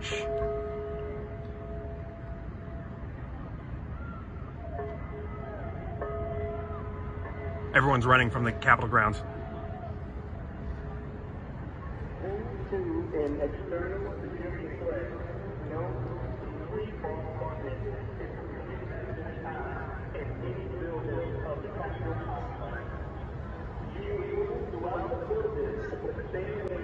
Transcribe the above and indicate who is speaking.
Speaker 1: Everyone's running from the Capitol grounds.
Speaker 2: To an external security threat, no free bombardment in any building of the Capitol Complex. You will move throughout the buildings with the same